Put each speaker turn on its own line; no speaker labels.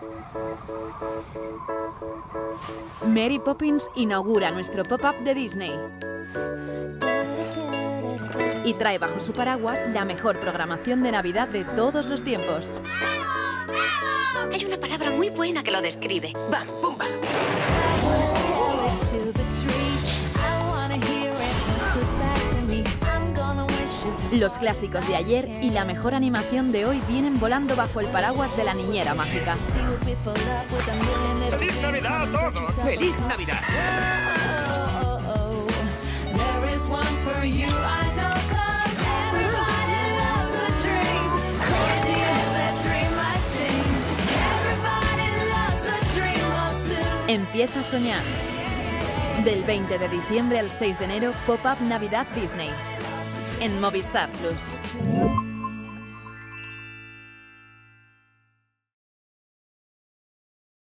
Mary Poppins inaugura nuestro pop-up de Disney y trae bajo su paraguas la mejor programación de Navidad de todos los tiempos.
Hay una palabra muy buena que lo describe.
¡Bam, pumba!
Los clásicos de ayer y la mejor animación de hoy vienen volando bajo el paraguas de la niñera mágica.
¡Feliz Navidad a todos!
¡Feliz Navidad!
Empieza a soñar. Del 20 de diciembre al 6 de enero, Pop-Up Navidad Disney. En Movistar Plus.